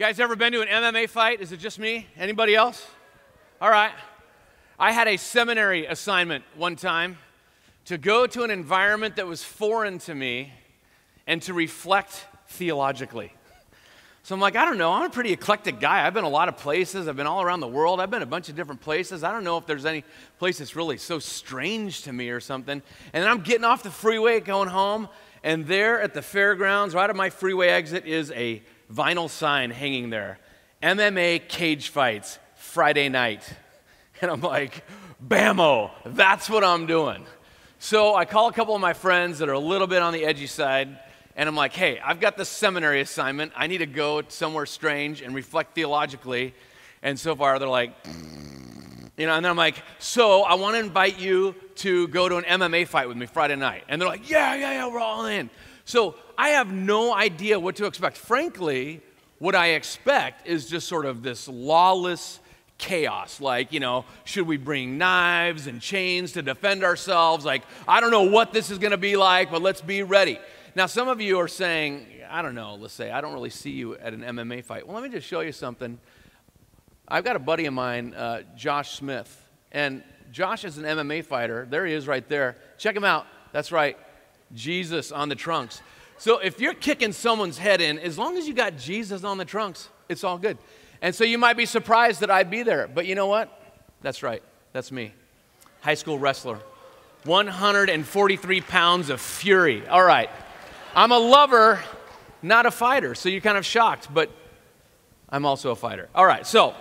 You guys ever been to an MMA fight? Is it just me? Anybody else? All right. I had a seminary assignment one time to go to an environment that was foreign to me and to reflect theologically. So I'm like, I don't know, I'm a pretty eclectic guy. I've been a lot of places. I've been all around the world. I've been a bunch of different places. I don't know if there's any place that's really so strange to me or something. And then I'm getting off the freeway going home, and there at the fairgrounds, right at my freeway exit, is a vinyl sign hanging there. MMA cage fights, Friday night. And I'm like, bammo, that's what I'm doing. So I call a couple of my friends that are a little bit on the edgy side, and I'm like, hey, I've got this seminary assignment. I need to go somewhere strange and reflect theologically. And so far, they're like, you know, and then I'm like, so I want to invite you to go to an MMA fight with me Friday night. And they're like, yeah, we're all in. So I have no idea what to expect. Frankly, what I expect is just sort of this lawless chaos. Like, you know, should we bring knives and chains to defend ourselves? Like, I don't know what this is going to be like, but let's be ready. Now, some of you are saying, I don't know, Lisea, I don't really see you at an MMA fight. Well, let me just show you something. I've got a buddy of mine, Josh Smith, and Josh is an MMA fighter. There he is right there. Check him out. That's right, Jesus on the trunks. So if you're kicking someone's head in, as long as you got Jesus on the trunks, it's all good. And so you might be surprised that I'd be there, but you know what? That's right, that's me. High school wrestler, 143 pounds of fury. All right, I'm a lover, not a fighter, so you're kind of shocked, but I'm also a fighter. All right, so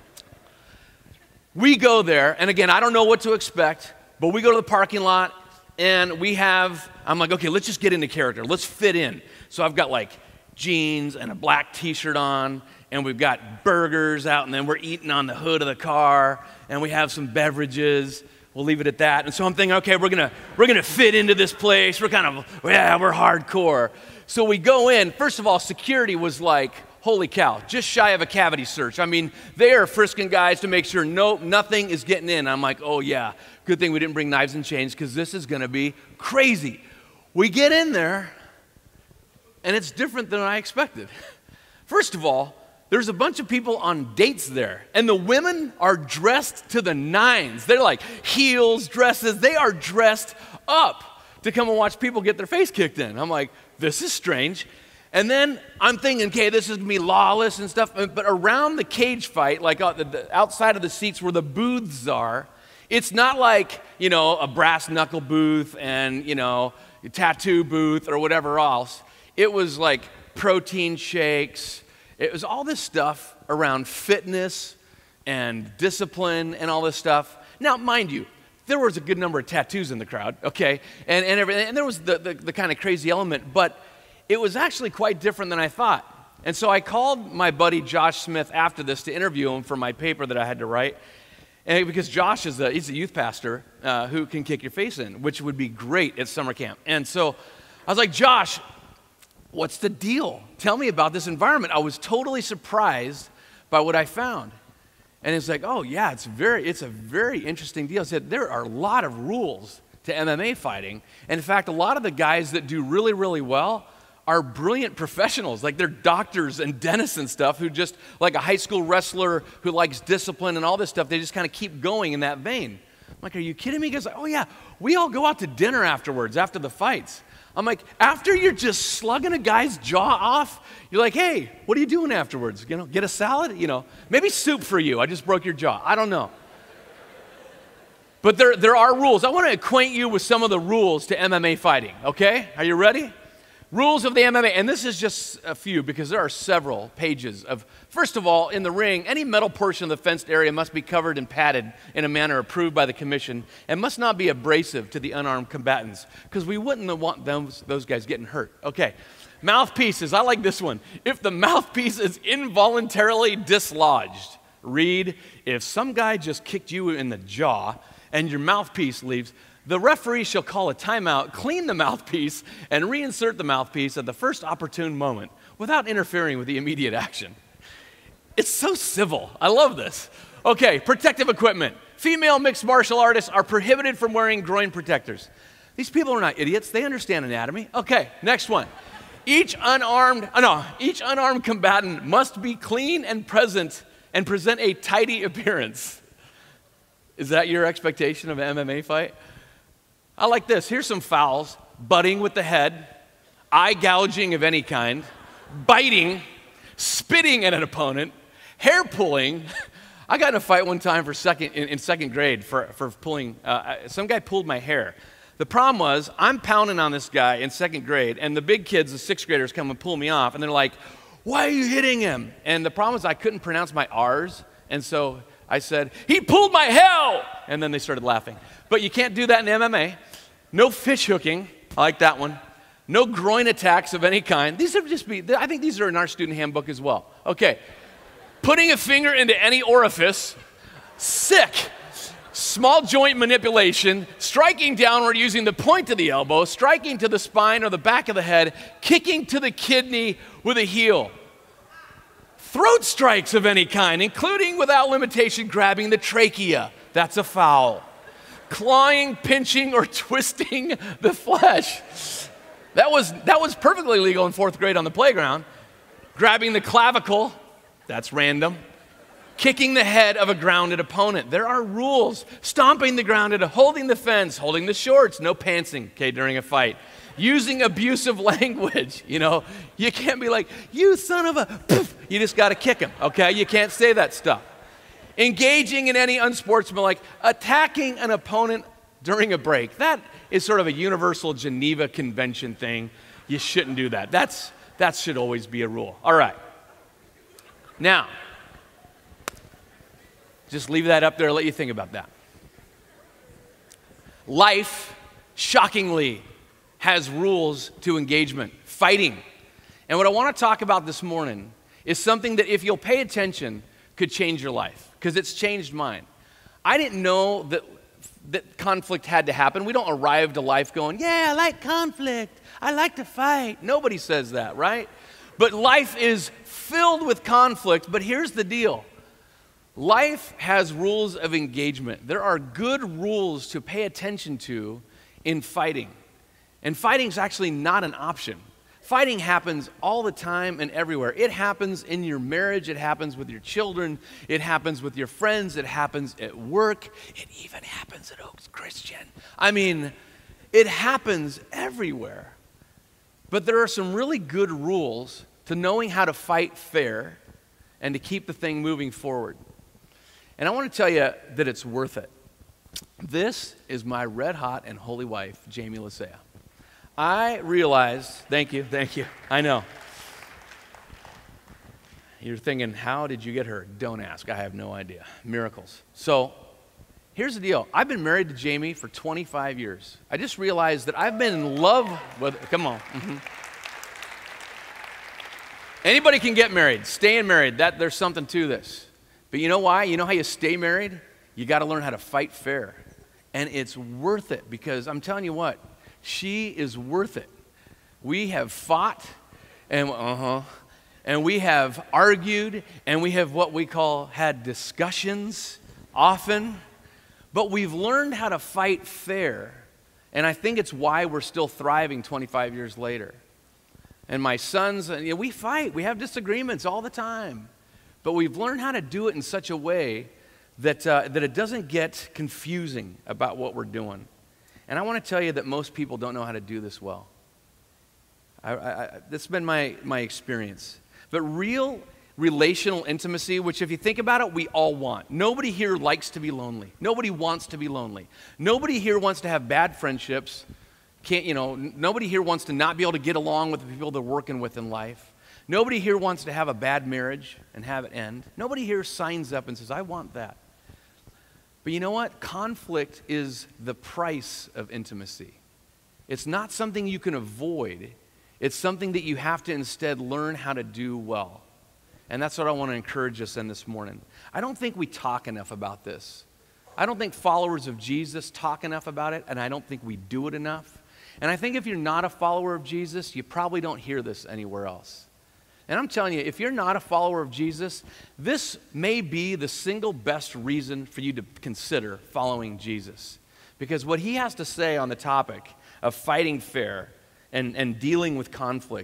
we go there, and again, I don't know what to expect, but we go to the parking lot, and I'm like, okay, let's just get into character. Let's fit in. So I've got like jeans and a black t-shirt on, and we've got burgers out, and then we're eating on the hood of the car, and we have some beverages. We'll leave it at that. And so I'm thinking, okay, we're gonna fit into this place. We're we're hardcore. So we go in. First of all, security was like, holy cow, just shy of a cavity search. I mean, they are frisking guys to make sure nothing is getting in. I'm like, oh yeah, good thing we didn't bring knives and chains because this is gonna be crazy. We get in there, and it's different than I expected. First of all, there's a bunch of people on dates there, and the women are dressed to the nines. They're like heels, dresses. They are dressed up to come and watch people get their face kicked in. I'm like, this is strange. And then I'm thinking, okay, this is going to be lawless and stuff. But around the cage fight, like outside of the seats where the booths are, it's not like, you know, a brass knuckle booth and, you know, a tattoo booth or whatever else. It was like protein shakes. It was all this stuff around fitness and discipline and all this stuff. Now, mind you, there was a good number of tattoos in the crowd, okay, and everything, and there was the kind of crazy element, but it was actually quite different than I thought. And so I called my buddy Josh Smith after this to interview him for my paper that I had to write, and because Josh he's a youth pastor who can kick your face in, which would be great at summer camp. And so I was like, Josh, what's the deal? Tell me about this environment. I was totally surprised by what I found. And it's like, oh yeah, it's a very interesting deal. I said, there are a lot of rules to MMA fighting. And in fact, a lot of the guys that do really, really well are brilliant professionals. Like they're doctors and dentists and stuff who just, like a high school wrestler who likes discipline and all this stuff, they just kind of keep going in that vein. I'm like, are you kidding me? He goes, oh yeah, we all go out to dinner afterwards, after the fights. I'm like, after you're just slugging a guy's jaw off, you're like, hey, what are you doing afterwards? You know, get a salad? You know, maybe soup for you. I just broke your jaw. I don't know. But there are rules. I want to acquaint you with some of the rules to MMA fighting, okay? Are you ready? Rules of the MMA, and this is just a few because there are several pages of, first of all, in the ring, any metal portion of the fenced area must be covered and padded in a manner approved by the commission and must not be abrasive to the unarmed combatants because we wouldn't want those guys getting hurt. Okay, mouthpieces, I like this one. If the mouthpiece is involuntarily dislodged, read, if some guy just kicked you in the jaw and your mouthpiece leaves, the referee shall call a timeout, clean the mouthpiece, and reinsert the mouthpiece at the first opportune moment without interfering with the immediate action. It's so civil. I love this. Okay, protective equipment. Female mixed martial artists are prohibited from wearing groin protectors. These people are not idiots. They understand anatomy. Okay, next one. Each unarmed combatant must be clean and present and present a tidy appearance. Is that your expectation of an MMA fight? I like this. Here's some fouls: butting with the head, eye gouging of any kind, biting, spitting at an opponent, hair pulling. I got in a fight one time in second grade for pulling. Some guy pulled my hair. The problem was, I'm pounding on this guy in second grade, and the big kids, the sixth graders, come and pull me off, and they're like, "Why are you hitting him?" And the problem is I couldn't pronounce my R's, and so I said, "He pulled my hell!" And then they started laughing. But you can't do that in MMA. No fish hooking. I like that one. No groin attacks of any kind. I think these are in our student handbook as well. Okay. Putting a finger into any orifice. Sick. Small joint manipulation, striking downward using the point of the elbow, striking to the spine or the back of the head, kicking to the kidney with a heel. Throat strikes of any kind, including without limitation grabbing the trachea. That's a foul. Clawing, pinching, or twisting the flesh. That was perfectly legal in fourth grade on the playground. Grabbing the clavicle. That's random. Kicking the head of a grounded opponent. There are rules. Stomping the grounded, holding the fence, holding the shorts, no pantsing, okay, during a fight. Using abusive language, You can't be like, "You son of a," poof. You just got to kick him, okay? You can't say that stuff. Engaging in any unsportsmanlike, attacking an opponent during a break. That is sort of a universal Geneva Convention thing. You shouldn't do that. That should always be a rule. All right. Now, just leave that up there and let you think about that. Life, shockingly, has rules to engagement, fighting. And what I want to talk about this morning is something that, if you'll pay attention, could change your life, because it's changed mine. I didn't know that conflict had to happen. We don't arrive to life going, "Yeah, I like conflict. I like to fight." Nobody says that, right? But life is filled with conflict. But here's the deal. Life has rules of engagement. There are good rules to pay attention to in fighting. And fighting is actually not an option. Fighting happens all the time and everywhere. It happens in your marriage. It happens with your children. It happens with your friends. It happens at work. It even happens at Oaks Christian. I mean, it happens everywhere. But there are some really good rules to knowing how to fight fair and to keep the thing moving forward. And I want to tell you that it's worth it. This is my red hot and holy wife, Jamie Lisea. I realized, thank you, I know. You're thinking, how did you get her? Don't ask, I have no idea. Miracles. So, here's the deal. I've been married to Jamie for 25 years. I just realized that I've been in love with, come on. Anybody can get married, staying married, there's something to this. But you know why? You know how you stay married? You got to learn how to fight fair. And it's worth it, because I'm telling you what, she is worth it. We have fought, and we have argued, and we have what we call had discussions often, but we've learned how to fight fair. And I think it's why we're still thriving 25 years later. And my sons, we fight, we have disagreements all the time. But we've learned how to do it in such a way that it doesn't get confusing about what we're doing. And I want to tell you that most people don't know how to do this well. That's been my experience. But real relational intimacy, which if you think about it, we all want. Nobody here likes to be lonely. Nobody wants to be lonely. Nobody here wants to have bad friendships. Nobody here wants to not be able to get along with the people they're working with in life. Nobody here wants to have a bad marriage and have it end. Nobody here signs up and says, "I want that." But you know what? Conflict is the price of intimacy. It's not something you can avoid. It's something that you have to instead learn how to do well. And that's what I want to encourage us in this morning. I don't think we talk enough about this. I don't think followers of Jesus talk enough about it, and I don't think we do it enough. And I think if you're not a follower of Jesus, you probably don't hear this anywhere else. And I'm telling you, if you're not a follower of Jesus, this may be the single best reason for you to consider following Jesus. Because what he has to say on the topic of fighting fair and dealing with conflict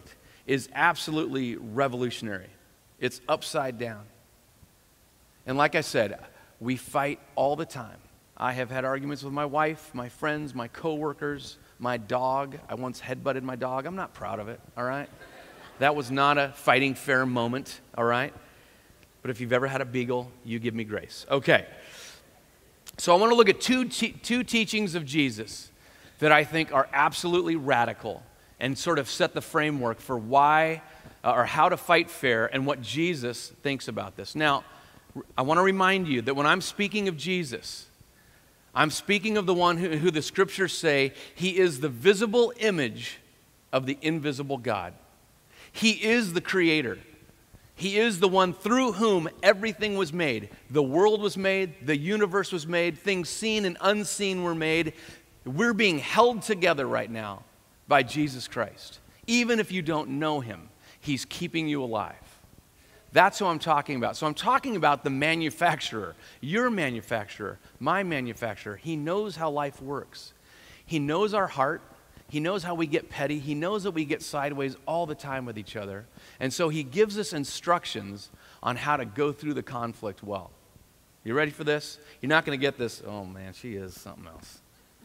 is absolutely revolutionary. It's upside down. And like I said, we fight all the time. I have had arguments with my wife, my friends, my coworkers, my dog. I once headbutted my dog. I'm not proud of it, all right? That was not a fighting fair moment, all right? But if you've ever had a beagle, you give me grace. Okay. So I want to look at two teachings of Jesus that I think are absolutely radical and sort of set the framework for why or how to fight fair and what Jesus thinks about this. Now, I want to remind you that when I'm speaking of Jesus, I'm speaking of the one who the scriptures say he is the visible image of the invisible God. He is the creator. He is the one through whom everything was made. The world was made, the universe was made, things seen and unseen were made. We're being held together right now by Jesus Christ. Even if you don't know him, he's keeping you alive. That's who I'm talking about. So I'm talking about the manufacturer, your manufacturer, my manufacturer. He knows how life works. He knows our heart. He knows how we get petty. He knows that we get sideways all the time with each other. And so he gives us instructions on how to go through the conflict well. You ready for this? You're not going to get this, oh man, she is something else.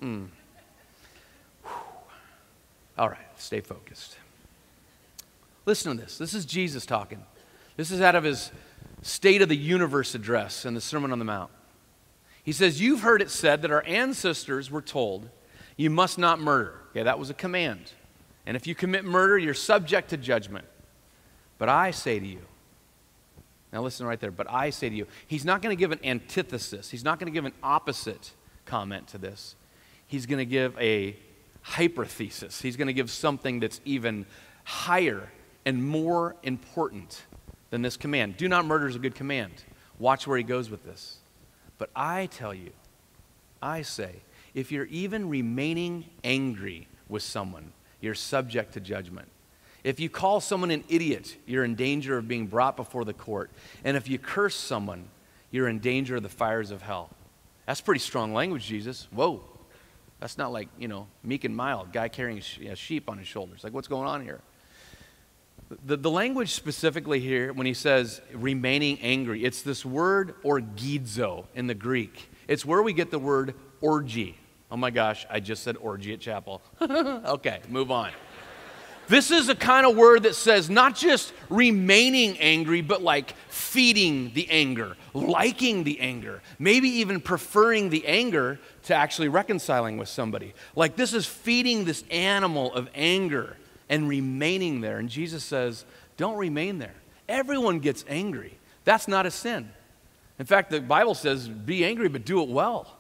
All right, stay focused. Listen to this. This is Jesus talking. This is out of his State of the Universe address in the Sermon on the Mount. He says, you've heard it said that our ancestors were told, you must not murder. Okay, that was a command. And if you commit murder, you're subject to judgment. But I say to you, now listen right there, but I say to you, he's not going to give an antithesis. He's not going to give an opposite comment to this. He's going to give a hyperthesis. He's going to give something that's even higher and more important than this command. Do not murder is a good command. Watch where he goes with this. But I tell you, I say, if you're even remaining angry with someone, you're subject to judgment. If you call someone an idiot, you're in danger of being brought before the court. And if you curse someone, you're in danger of the fires of hell. That's pretty strong language, Jesus. Whoa. That's not like, meek and mild, guy carrying a sheep on his shoulders. Like, what's going on here? The language specifically here, when he says remaining angry, it's this word orgizo in the Greek. It's where we get the word orgy. Oh my gosh, I just said orgy at chapel. Okay, move on. This is a kind of word that says not just remaining angry, but like feeding the anger, liking the anger, maybe even preferring the anger to actually reconciling with somebody. Like this is feeding this animal of anger and remaining there. And Jesus says, don't remain there. Everyone gets angry. That's not a sin. In fact, the Bible says, be angry, but do it well.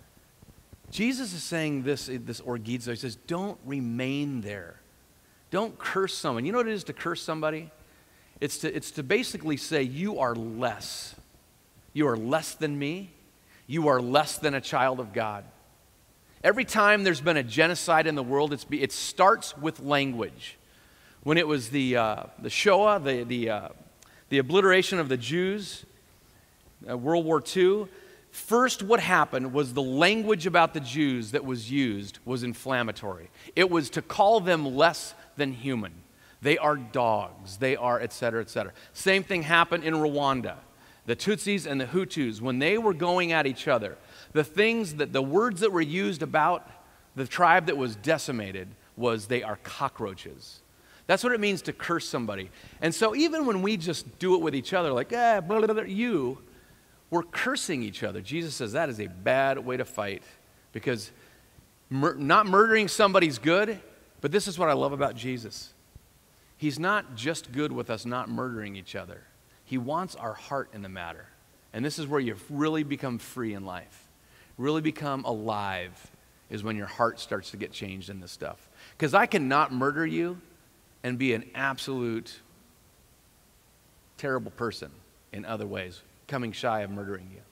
Jesus is saying this orgizo. He says, don't remain there. Don't curse someone. You know what it is to curse somebody? It's to basically say, you are less. You are less than me. You are less than a child of God. Every time there's been a genocide in the world, it starts with language. When it was the Shoah, the obliteration of the Jews, World War II, first what happened was the language about the Jews that was used was inflammatory. It was to call them less than human. They are dogs. They are et cetera, et cetera. Same thing happened in Rwanda. The Tutsis and the Hutus, when they were going at each other, the words that were used about the tribe that was decimated was they are cockroaches. That's what it means to curse somebody. And so even when we just do it with each other, like, blah, blah, blah, we're cursing each other. Jesus says that is a bad way to fight because not murdering somebody's good, but this is what I love about Jesus. He's not just good with us not murdering each other. He wants our heart in the matter. And this is where you really become free in life. Really become alive is when your heart starts to get changed in this stuff. Because I cannot murder you and be an absolute terrible person in other ways, coming shy of murdering you.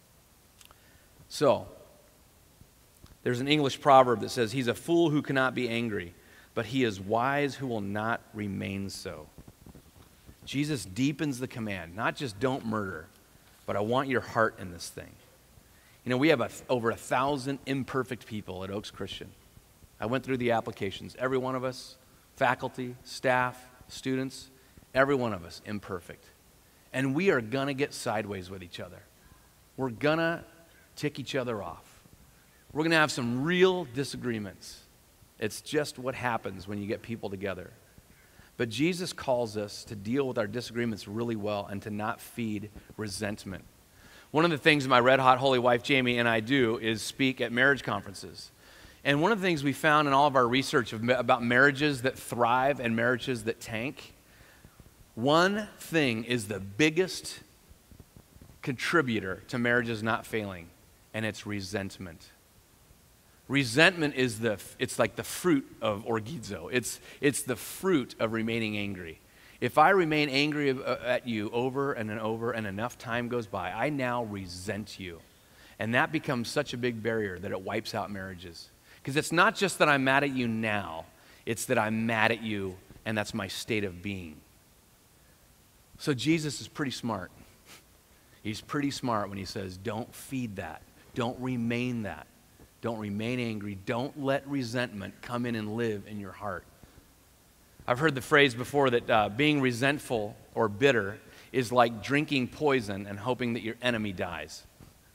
So, there's an English proverb that says, he's a fool who cannot be angry, but he is wise who will not remain so. Jesus deepens the command, not just don't murder, but I want your heart in this thing. We have over 1,000 imperfect people at Oaks Christian. I went through the applications. Every one of us, faculty, staff, students, every one of us, imperfect. And we are going to get sideways with each other. We're going to tick each other off. We're going to have some real disagreements. It's just what happens when you get people together. But Jesus calls us to deal with our disagreements really well and to not feed resentment. One of the things my red-hot holy wife Jamie and I do is speak at marriage conferences. And one of the things we found in all of our research about marriages that thrive and marriages that tank, one thing is the biggest contributor to marriages not failing, and it's resentment. Resentment is it's like the fruit of orgizo. It's the fruit of remaining angry. If I remain angry at you over and over and enough time goes by, I now resent you. And that becomes such a big barrier that it wipes out marriages. Because it's not just that I'm mad at you now, it's that I'm mad at you and that's my state of being. So Jesus is pretty smart. He's pretty smart when he says, don't feed that. Don't remain that. Don't remain angry. Don't let resentment come in and live in your heart. I've heard the phrase before that being resentful or bitter is like drinking poison and hoping that your enemy dies.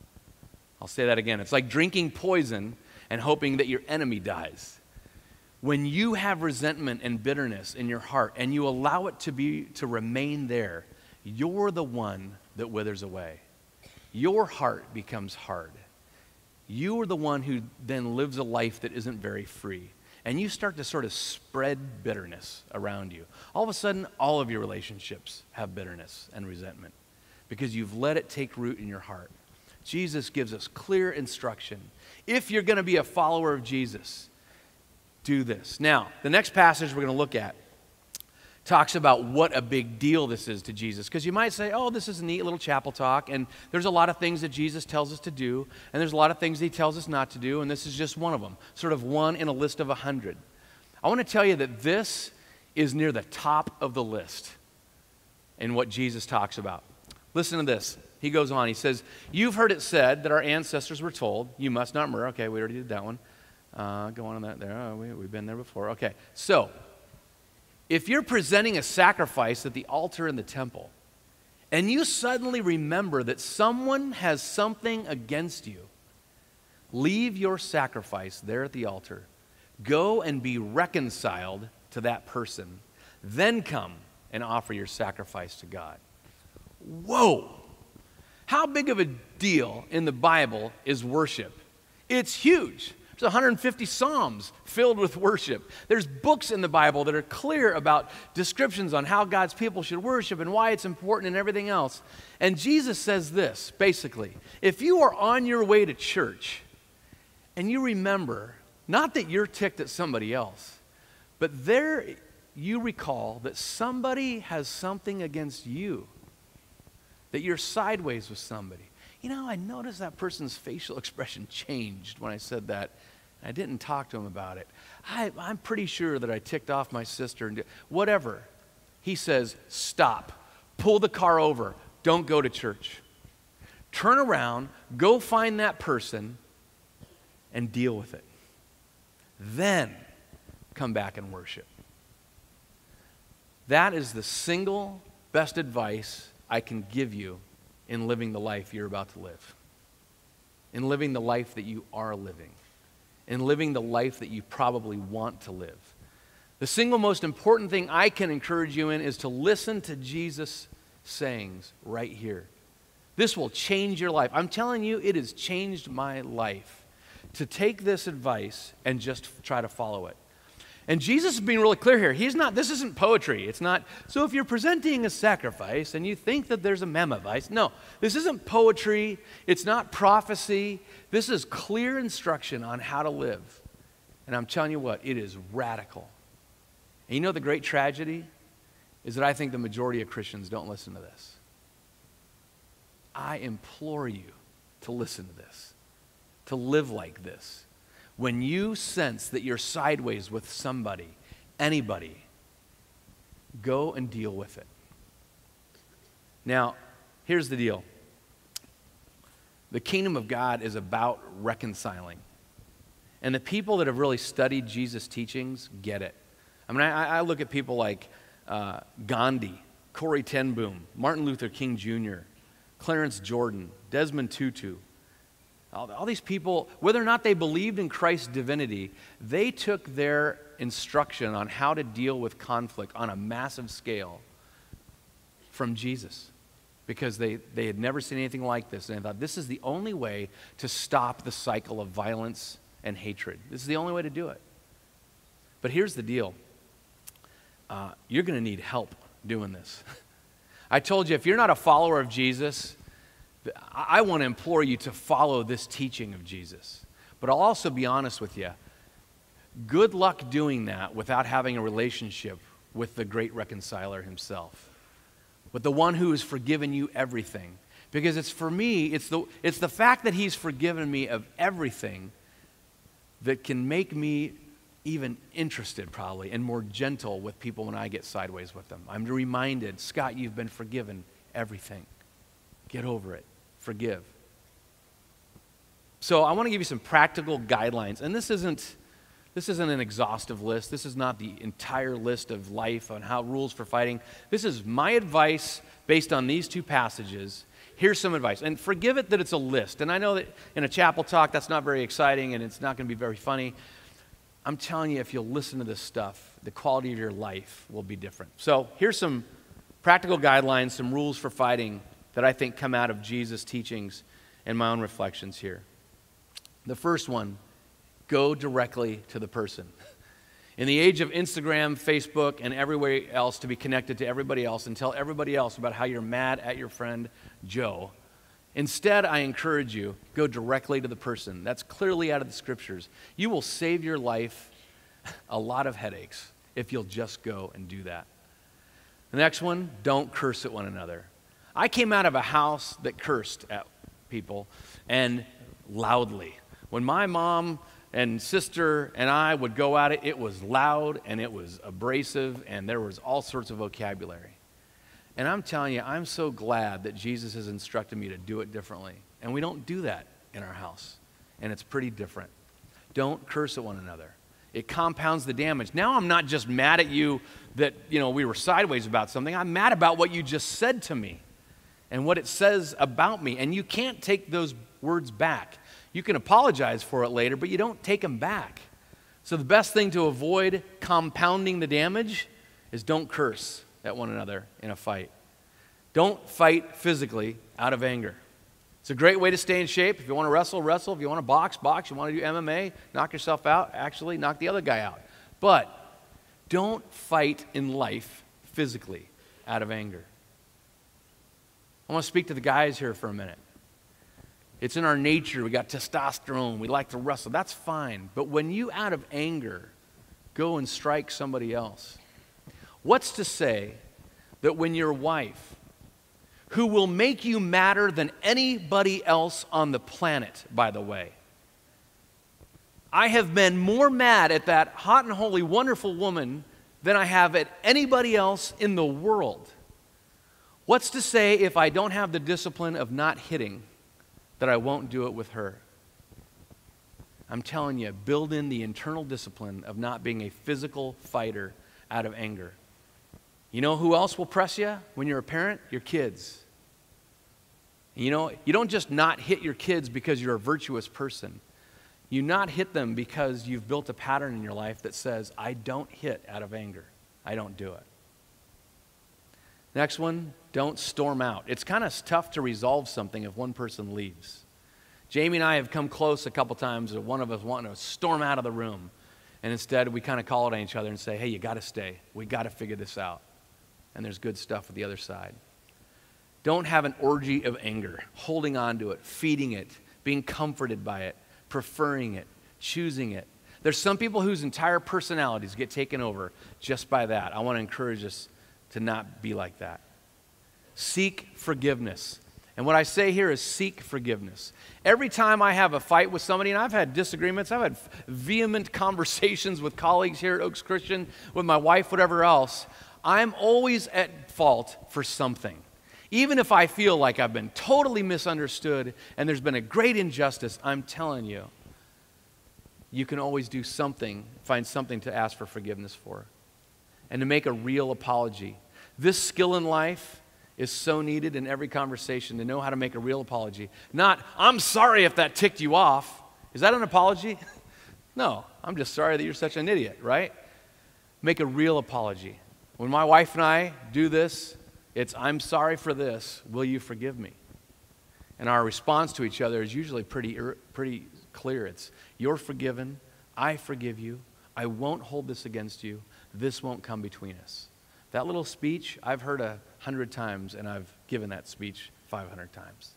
I'll say that again. It's like drinking poison and hoping that your enemy dies. When you have resentment and bitterness in your heart and you allow it to remain there, you're the one that withers away. Your heart becomes hard. You are the one who then lives a life that isn't very free. And you start to sort of spread bitterness around you. All of a sudden, all of your relationships have bitterness and resentment because you've let it take root in your heart. Jesus gives us clear instruction. If you're going to be a follower of Jesus, do this. Now, the next passage we're going to look at talks about what a big deal this is to Jesus. Because you might say, oh, this is a neat little chapel talk, and there's a lot of things that Jesus tells us to do, and there's a lot of things he tells us not to do, and this is just one of them, sort of one in a list of 100. I want to tell you that this is near the top of the list in what Jesus talks about. Listen to this. He goes on. He says, you've heard it said that our ancestors were told, you must not murder. Okay, we already did that one. Go on that there. Oh, we've been there before. Okay, so if you're presenting a sacrifice at the altar in the temple, and you suddenly remember that someone has something against you, leave your sacrifice there at the altar. Go and be reconciled to that person. Then come and offer your sacrifice to God. Whoa! How big of a deal in the Bible is worship? It's huge. There's 150 Psalms filled with worship. There's books in the Bible that are clear about descriptions on how God's people should worship and why it's important and everything else. And Jesus says this, basically, if you are on your way to church and you remember, not that you're ticked at somebody else, but there you recall that somebody has something against you, that you're sideways with somebody. You know, I noticed that person's facial expression changed when I said that. I didn't talk to him about it. I'm pretty sure that I ticked off my sister. And whatever. He says, stop. Pull the car over. Don't go to church. Turn around. Go find that person and deal with it. Then come back and worship. That is the single best advice I can give you in living the life you're about to live, in living the life that you are living, in living the life that you probably want to live. The single most important thing I can encourage you in is to listen to Jesus' sayings right here. This will change your life. I'm telling you, it has changed my life to take this advice and just try to follow it. And Jesus is being really clear here. This isn't poetry. It's not, so if you're presenting a sacrifice and you think that there's a memavice, no, this isn't poetry. It's not prophecy. This is clear instruction on how to live. And I'm telling you what, it is radical. And you know the great tragedy is that I think the majority of Christians don't listen to this. I implore you to listen to this, to live like this. When you sense that you're sideways with somebody, anybody, go and deal with it. Now, here's the deal. The kingdom of God is about reconciling. And the people that have really studied Jesus' teachings get it. I mean, I look at people like Gandhi, Corrie ten Boom, Martin Luther King Jr., Clarence Jordan, Desmond Tutu. All these people, whether or not they believed in Christ's divinity, they took their instruction on how to deal with conflict on a massive scale from Jesus, because they had never seen anything like this, and they thought this is the only way to stop the cycle of violence and hatred. This is the only way to do it. But here's the deal. You're going to need help doing this. I told you, if you're not a follower of Jesus, I want to implore you to follow this teaching of Jesus. But I'll also be honest with you. Good luck doing that without having a relationship with the great reconciler himself, with the one who has forgiven you everything. Because it's for me, it's the fact that he's forgiven me of everything that can make me even interested, probably, and more gentle with people when I get sideways with them. I'm reminded, Scott, you've been forgiven everything. Get over it. Forgive. So I want to give you some practical guidelines. And this isn't an exhaustive list. This is not the entire list of life on how rules for fighting. This is my advice based on these two passages. Here's some advice. And forgive it that it's a list. And I know that in a chapel talk, that's not very exciting and it's not going to be very funny. I'm telling you, if you'll listen to this stuff, the quality of your life will be different. So here's some practical guidelines, some rules for fighting that I think come out of Jesus' teachings and my own reflections here. The first one, go directly to the person. In the age of Instagram, Facebook, and everywhere else to be connected to everybody else and tell everybody else about how you're mad at your friend Joe, instead, I encourage you, go directly to the person. That's clearly out of the scriptures. You will save your life a lot of headaches if you'll just go and do that. The next one, don't curse at one another. I came out of a house that cursed at people, and loudly. When my mom and sister and I would go at it, it was loud and it was abrasive and there was all sorts of vocabulary. And I'm telling you, I'm so glad that Jesus has instructed me to do it differently. And we don't do that in our house. And it's pretty different. Don't curse at one another. It compounds the damage. Now I'm not just mad at you that, we were sideways about something. I'm mad about what you just said to me and what it says about me. And you can't take those words back. You can apologize for it later, but you don't take them back. So the best thing to avoid compounding the damage is don't curse at one another in a fight. Don't fight physically out of anger. It's a great way to stay in shape. If you want to wrestle, wrestle. If you want to box, box. You want to do MMA, knock yourself out. Actually, knock the other guy out. But don't fight in life physically out of anger. I want to speak to the guys here for a minute. It's in our nature. We got testosterone. We like to wrestle. That's fine. But when you, out of anger, go and strike somebody else, what's to say that when your wife, who will make you madder than anybody else on the planet, by the way, I have been more mad at that hot and holy, wonderful woman than I have at anybody else in the world. What's to say if I don't have the discipline of not hitting, that I won't do it with her? I'm telling you, build in the internal discipline of not being a physical fighter out of anger. You know who else will press you when you're a parent? Your kids. You don't just not hit your kids because you're a virtuous person. You not hit them because you've built a pattern in your life that says, I don't hit out of anger. I don't do it. Next one, don't storm out. It's kind of tough to resolve something if one person leaves. Jamie and I have come close a couple times of one of us wanting to storm out of the room. And instead, we kind of call it on each other and say, hey, you got to stay. We got to figure this out. And there's good stuff at the other side. Don't have an orgy of anger, holding on to it, feeding it, being comforted by it, preferring it, choosing it. There's some people whose entire personalities get taken over just by that. I want to encourage us to not be like that. Seek forgiveness. And what I say here is seek forgiveness. Every time I have a fight with somebody, and I've had disagreements, I've had vehement conversations with colleagues here at Oaks Christian, with my wife, whatever else, I'm always at fault for something. Even if I feel like I've been totally misunderstood and there's been a great injustice, I'm telling you, you can always do something, find something to ask for forgiveness for. and to make a real apology. This skill in life is so needed in every conversation, to know how to make a real apology. Not, I'm sorry if that ticked you off. Is that an apology? No, I'm just sorry that you're such an idiot, right? Make a real apology. When my wife and I do this, it's, I'm sorry for this. Will you forgive me? And our response to each other is usually pretty clear. It's, you're forgiven. I forgive you. I won't hold this against you. This won't come between us. That little speech, I've heard 100 times, and I've given that speech 500 times.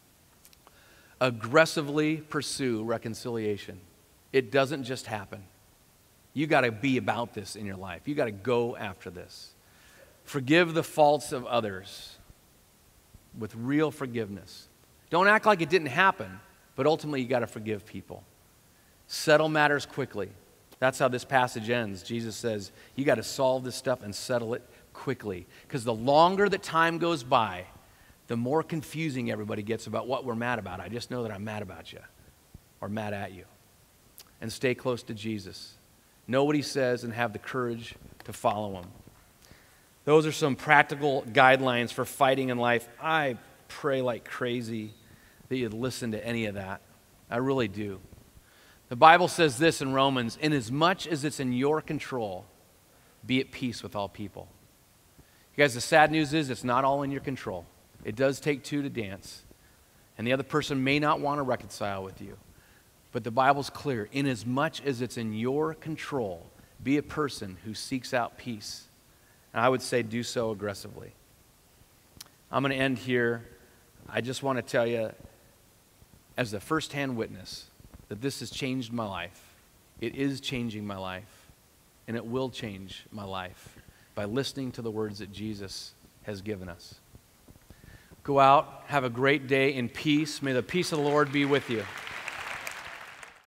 Aggressively pursue reconciliation. It doesn't just happen. You got to be about this in your life. You got to go after this. Forgive the faults of others with real forgiveness. Don't act like it didn't happen, but ultimately you got to forgive people. Settle matters quickly. That's how this passage ends. Jesus says, you got to solve this stuff and settle it quickly. Because the longer that time goes by, the more confusing everybody gets about what we're mad about. I just know that I'm mad about you or mad at you. And stay close to Jesus. Know what he says and have the courage to follow him. Those are some practical guidelines for fighting in life. I pray like crazy that you'd listen to any of that. I really do. The Bible says this in Romans, inasmuch as it's in your control, be at peace with all people. You guys, the sad news is it's not all in your control. It does take two to dance, and the other person may not want to reconcile with you. But the Bible's clear, inasmuch as it's in your control, be a person who seeks out peace. And I would say do so aggressively. I'm going to end here. I just want to tell you, as a first-hand witness, that this has changed my life. It is changing my life, and it will change my life by listening to the words that Jesus has given us. Go out, have a great day in peace. May the peace of the Lord be with you.